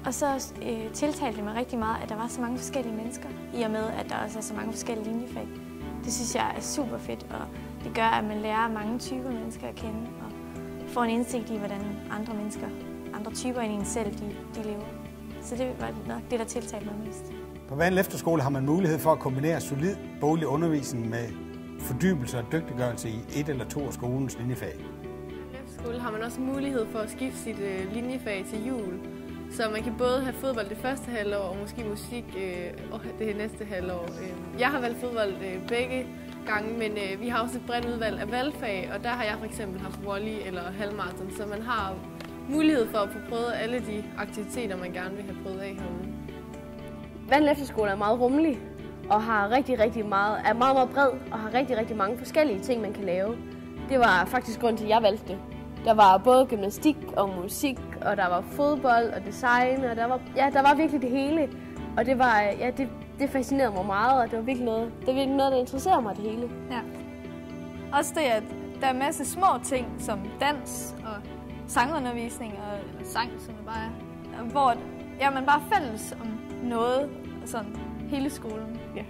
Og så tiltalte det mig rigtig meget, at der var så mange forskellige mennesker, i og med, at der også er så mange forskellige linjefag. Det synes jeg er super fedt, og det gør, at man lærer mange typer mennesker at kende, og får en indsigt i, hvordan andre mennesker, andre typer end en selv, de lever. Så det var nok det, der tiltalte mig mest. På Vandel Efterskole har man mulighed for at kombinere solid boglig undervisning med fordybelse og dygtiggørelse i et eller to af skolens linjefag. På Efterskole har man også mulighed for at skifte sit linjefag til jul. Så man kan både have fodbold det første halvår og måske musik det næste halvår. Jeg har valgt fodbold begge gange, men vi har også et bredt udvalg af valgfag, og der har jeg for eksempel haft volley eller halvmarathon, så man har mulighed for at få prøvet alle de aktiviteter, man gerne vil have prøvet af herude. Vandel Efterskole er meget rummelig og har er meget bred og har rigtig mange forskellige ting, man kan lave. Det var faktisk grunden til, at jeg valgte det. Der var både gymnastik og musik, og der var fodbold og design, og der var virkelig det hele. Og det var, det fascinerede mig meget, og det var virkelig noget, der interesserede mig det hele. Ja. Også det, at der er en masse små ting, som dans og sangundervisning, eller sang, som det bare er, hvor man bare er fælles om noget, sådan hele skolen. Ja.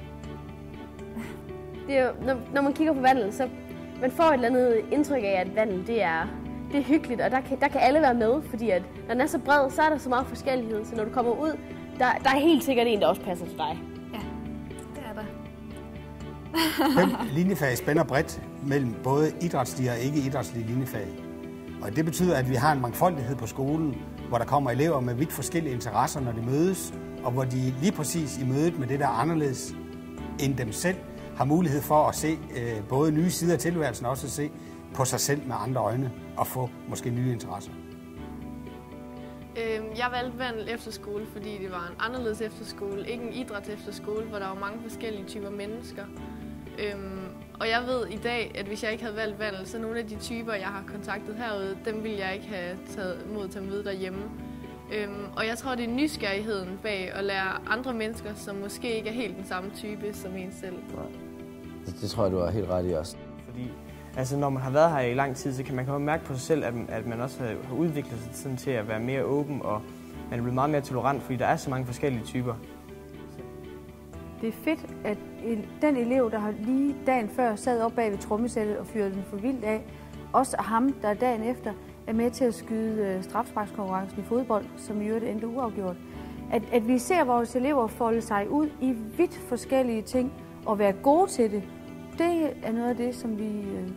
Det er jo, når man kigger på Vandel, så man får et eller andet indtryk af, at Vandel det er hyggeligt, og der kan alle være med, fordi at når den er så bred, så er der så meget forskellighed, så når du kommer ud, der er helt sikkert en, der også passer til dig. Ja, det er der. 5 linjefag spænder bredt mellem både idrætslige og ikke-idrætslige linjefag. Og det betyder, at vi har en mangfoldighed på skolen, hvor der kommer elever med vidt forskellige interesser, når de mødes, og hvor de lige præcis i mødet med det, der er anderledes end dem selv, har mulighed for at se både nye sider af tilværelsen, og også at se på sig selv med andre øjne, og få måske nye interesser. Jeg valgte Vandel Efterskole, fordi det var en anderledes efterskole, ikke en idrætsefterskole, hvor der var mange forskellige typer mennesker. Og jeg ved i dag, at hvis jeg ikke havde valgt Vandel, så nogle af de typer, jeg har kontaktet herude, dem ville jeg ikke have taget mod til at møde derhjemme. Og jeg tror, det er nysgerrigheden bag at lære andre mennesker, som måske ikke er helt den samme type som en selv. Det tror jeg, du har helt ret i også. Fordi altså, når man har været her i lang tid, så kan man mærke på sig selv, at man også har udviklet sig sådan til at være mere åben, og man er blevet meget mere tolerant, fordi der er så mange forskellige typer. Det er fedt, at den elev, der har lige dagen før sad op bag ved trommesættet og fyrede den for vildt af, også ham, der dagen efter er med til at skyde straffesparkskonkurrencen i fodbold, som i øvrigt endte uafgjort. At vi ser vores elever folde sig ud i vidt forskellige ting og være gode til det, det er noget af det, som vi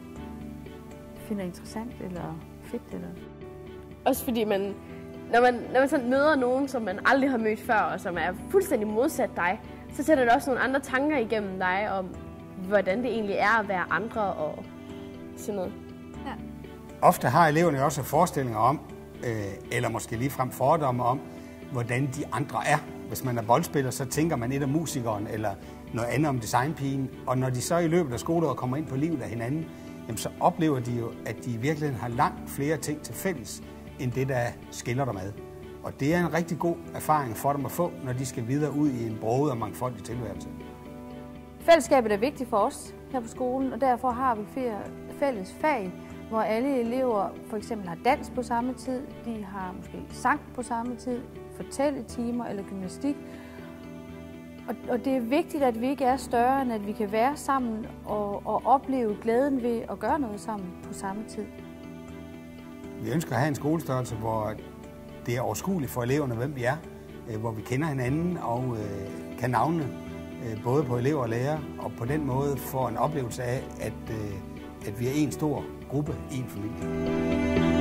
finder interessant eller fedt. Eller. Også fordi når man sådan møder nogen, som man aldrig har mødt før, og som er fuldstændig modsat dig, så sætter det også nogle andre tanker igennem dig om, hvordan det egentlig er at være andre og sådan noget. Ja. Ofte har eleverne også forestillinger om, eller måske ligefrem fordomme om, hvordan de andre er. Hvis man er boldspiller, så tænker man et af musikeren, eller noget andet om designpigen. Og når de så i løbet af skoleåret kommer ind på livet af hinanden, jamen så oplever de jo, at de i virkeligheden har langt flere ting til fælles, end det, der skiller dem ad. Og det er en rigtig god erfaring for dem at få, når de skal videre ud i en broget og mangfoldig tilværelse. Fællesskabet er vigtigt for os her på skolen, og derfor har vi flere fælles fag, hvor alle elever for eksempel har dans på samme tid, de har måske sang på samme tid, fortælletimer eller gymnastik. Og det er vigtigt, at vi ikke er større, end at vi kan være sammen og opleve glæden ved at gøre noget sammen på samme tid. Vi ønsker at have en skolestørrelse, hvor det er overskueligt for eleverne, hvem vi er, hvor vi kender hinanden og kan navne både på elever og lærere, og på den måde får en oplevelse af, at vi er en stor gruppe, en familie.